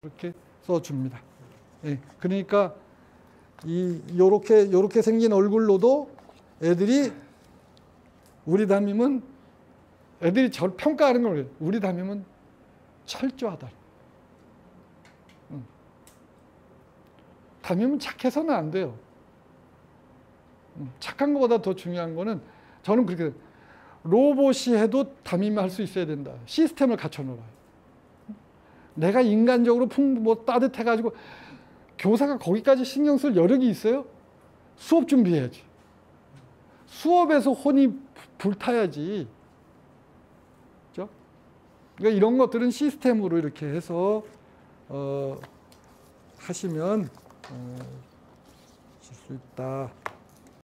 이렇게 써줍니다. 예, 그러니까 요렇게 생긴 얼굴로도 애들이 우리 담임은 애들이 저를 평가하는 걸 우리 담임은 철저하다. 담임은 착해서는 안 돼요. 착한 것보다 더 중요한 거는 저는 그렇게 로봇이 해도 담임이 할 수 있어야 된다. 시스템을 갖춰놓아요. 내가 인간적으로 따뜻해가지고 교사가 거기까지 신경 쓸 여력이 있어요? 수업 준비해야지. 수업에서 혼이 불타야지. 그렇죠? 그러니까 이런 것들은 시스템으로 이렇게 해서 하시면 할 수 있다.